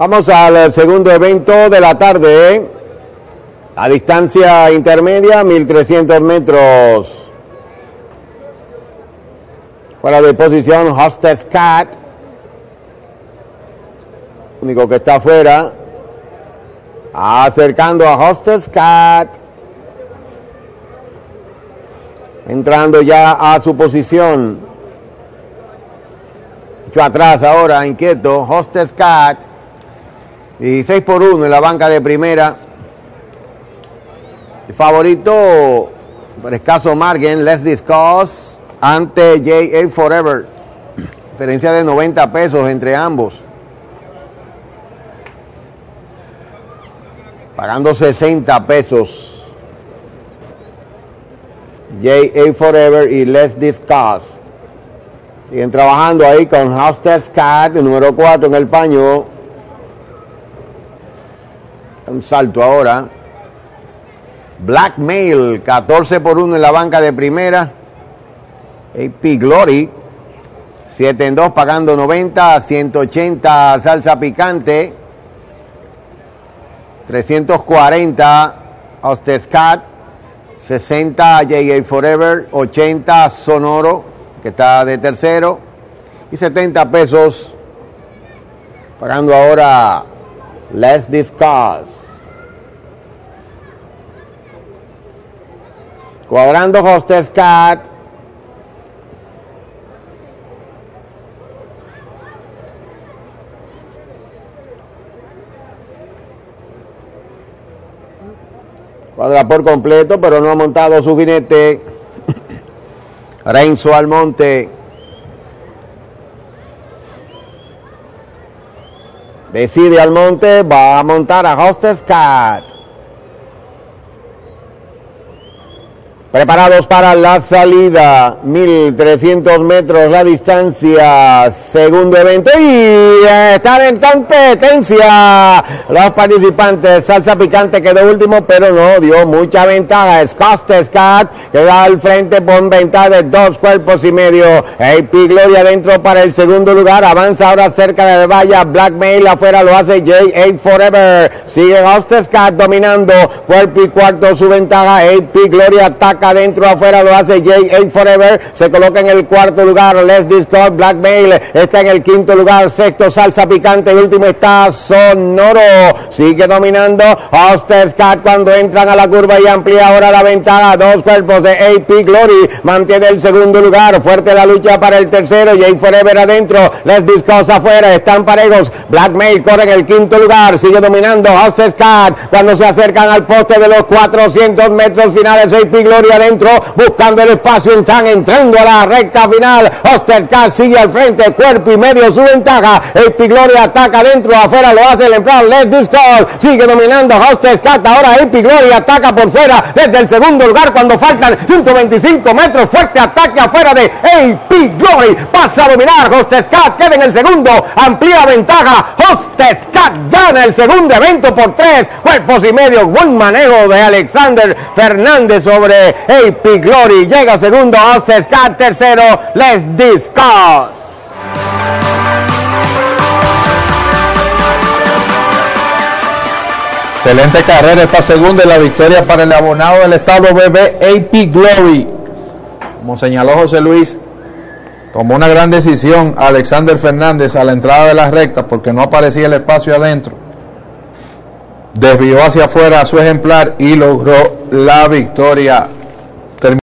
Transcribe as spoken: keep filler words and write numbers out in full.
Vamos al segundo evento de la tarde. A distancia intermedia, mil trescientos metros. Fuera de posición, Hostess Cat. Único que está afuera. Acercando a Hostess Cat. Entrando ya a su posición. Mucho atrás ahora, inquieto. Hostess Cat. dieciséis por uno en la banca de primera. El favorito por escaso margen, Let's Discuss ante J A Forever. Diferencia de noventa pesos entre ambos. Pagando sesenta pesos. J A Forever y Let's Discuss. Siguen trabajando ahí con Hostess Cat, el número cuatro en el paño. Un salto ahora. Blackmail, catorce por uno en la banca de primera. A P Glory, siete en dos pagando noventa, ciento ochenta salsa picante, trescientos cuarenta Hostess Cat, sesenta J A Forever, ochenta Sonoro, que está de tercero, y setenta pesos pagando ahora Let's Discuss. Cuadrando Hostess Cat. Cuadra por completo, pero no ha montado su jinete. Renzo Almonte. Decide Almonte, va a montar a Hostess Cat. Preparados para la salida, mil trescientos metros la distancia, segundo evento y están en competencia los participantes. Salsa picante quedó último, pero no dio mucha ventaja. Es Hostess Cat que va al frente con ventaja de dos cuerpos y medio. A P Glory adentro para el segundo lugar, avanza ahora cerca de la valla. Blackmail afuera lo hace J A Forever. Sigue Hostess Cat dominando, cuerpo y cuarto su ventaja. A P Glory ataca adentro, afuera lo hace J A Forever, se coloca en el cuarto lugar. Let's Discuss, Blackmail está en el quinto lugar, sexto Salsa Picante, el último está Sonoro, sigue dominando Hostess Cat cuando entran a la curva y amplía ahora la ventaja, dos cuerpos de A P Glory, mantiene el segundo lugar, fuerte la lucha para el tercero, J A Forever adentro, Let's Discuss afuera, están parejos, Blackmail corre en el quinto lugar, sigue dominando Hostess Cat cuando se acercan al poste de los cuatrocientos metros finales. A P Glory adentro, buscando el espacio, están entrando a la recta final. Hostess Cat sigue al frente, cuerpo y medio su ventaja. A P Glory ataca adentro, afuera lo hace el empleado Let's Discuss, sigue dominando Hostess Cat, ahora A P Glory ataca por fuera desde el segundo lugar cuando faltan ciento veinticinco metros, fuerte ataque afuera de A P Glory, pasa a dominar Hostess Cat, queda en el segundo, amplía ventaja, Hostess Cat gana el segundo evento por tres cuerpos y medio. Buen manejo de Alexander Fernández sobre A P Glory, llega segundo Hostess Cat, tercero Let's Discuss. Excelente carrera esta segunda y la victoria para el abonado del estado B B, A P Glory. Como señaló José Luis, tomó una gran decisión Alexander Fernández a la entrada de las rectas porque no aparecía el espacio adentro. Desvió hacia afuera a su ejemplar y logró la victoria.